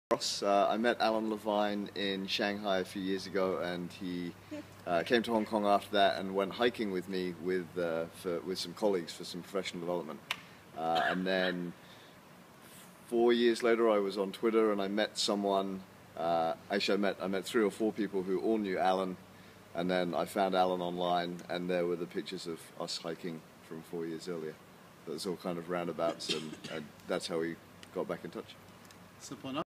Ross. I met Alan Levine in Shanghai a few years ago, and he came to Hong Kong after that and went hiking with me with some colleagues for some professional development. And then 4 years later, I was on Twitter and I met someone. Actually, I met 3 or 4 people who all knew Alan, and then I found Alan online, and there were the pictures of us hiking from 4 years earlier. So it's all kind of roundabouts, and that's how we got back in touch.